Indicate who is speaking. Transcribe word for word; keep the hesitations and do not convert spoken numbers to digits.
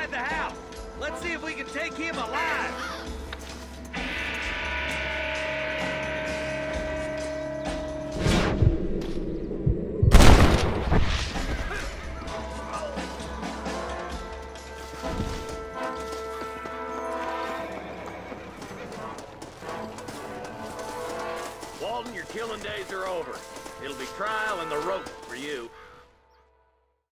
Speaker 1: inside the house. Let's see if we can take him alive. Walton, your killing days are over. It'll be trial and the rope for you.